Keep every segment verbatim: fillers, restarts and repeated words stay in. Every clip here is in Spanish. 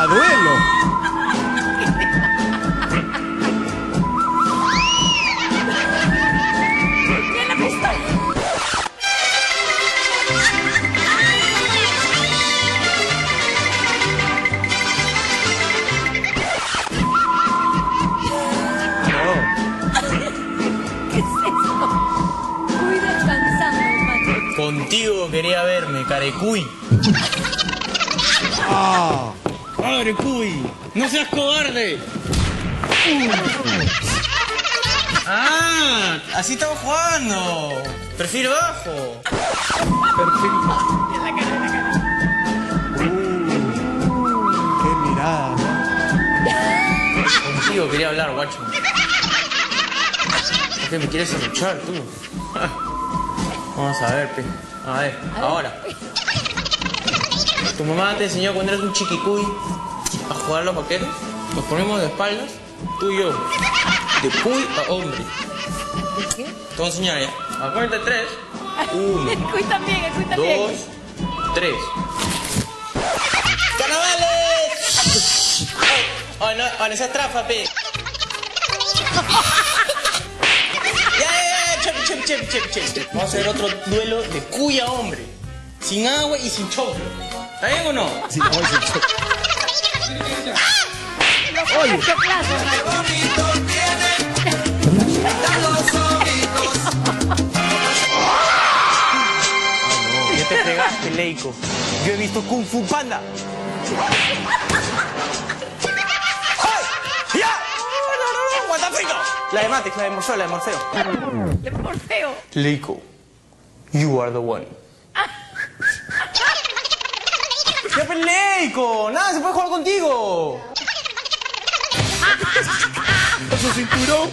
A duelo. Contigo quería verme, carecuy. Ah. ¡Carecuy! ¡No seas cobarde! ¡Ah! Así estamos jugando. Perfil bajo. Perfil. En la cara, en la cara. Uh, qué mirada, ¿no? Contigo quería hablar, guacho. ¿Por qué me quieres arruchar, tú? Vamos a ver, pe. A ver, ahora. Tu mamá te enseñó cuando eres un chiquicuy a jugar a los vaqueros. Nos ponemos de espaldas, tú y yo. De cuy a hombre. ¿De qué? Te voy a enseñar ya. A cuenta de tres. Uno. El cuy también, el cuy también. Dos. Tres. ¡Carnavales! Ay, no, ay, no seas trafa, pe. Chep, chep, chep, chep, chep. Vamos a hacer otro duelo de cuy a hombre. Sin agua y sin choclo. ¿Está bien o no? Sin agua y sin choclo. Oye. Ya te fregaste, Leico. Yo he visto Kung Fu Panda. ¡Ay! ¡Ya! ¡Guantafrito! La de Matrix, la de Morfeo, la de Morfeo. De Morfeo. Leico, you are the one. ¡Ya, pues, Leico! ¡Nada, se puede jugar contigo! Su cinturón.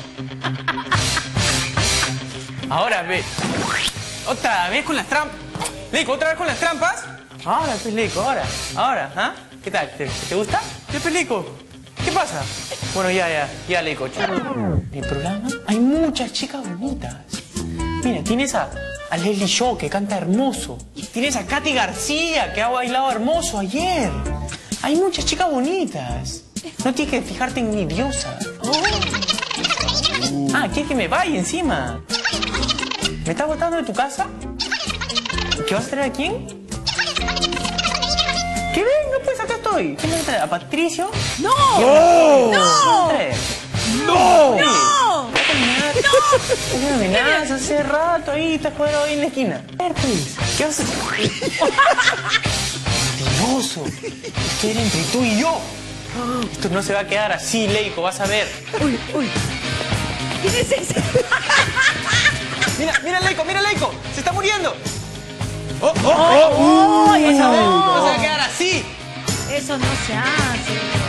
Ahora, ve. ¿Otra vez con las trampas? Leico, ¿otra vez con las trampas? Ahora, pues, Leico, ahora. Ahora, ¿ah? ¿Qué tal? ¿Te, te gusta? ¿Ya, pues, Leico? ¿Qué pasa? Bueno, ya, ya, ya, Leico. En el programa hay muchas chicas bonitas. Mira, tienes a, a Leslie Shaw, que canta hermoso. Tienes a Katy García, que ha bailado hermoso ayer. Hay muchas chicas bonitas. No tienes que fijarte en mi diosa. Oh. Ah, ¿quieres que me vaya encima? ¿Me estás botando de tu casa? ¿Qué vas a traer a quién? ¿Qué venga? Pues acá estoy. ¿Quién me va a traer? ¿A Patricio? ¡No! ¡No! ¡No! ¡No! ¡No! ¿Ya terminaste hace rato ahí? Estás jugando ahí en la esquina. A ver, pues. ¿Qué vas a hacer? Mentiroso. ¿Qué era entre tú y yo? Esto no se va a quedar así, Leico. Vas a ver. Uy, uy. ¿Quién es ese? Mira, mira, Leico, mira, Leico. Se está muriendo. ¡Oh, oh, oh! ¡Ay, Vas a ver. no! No se va a quedar así. Eso no se hace.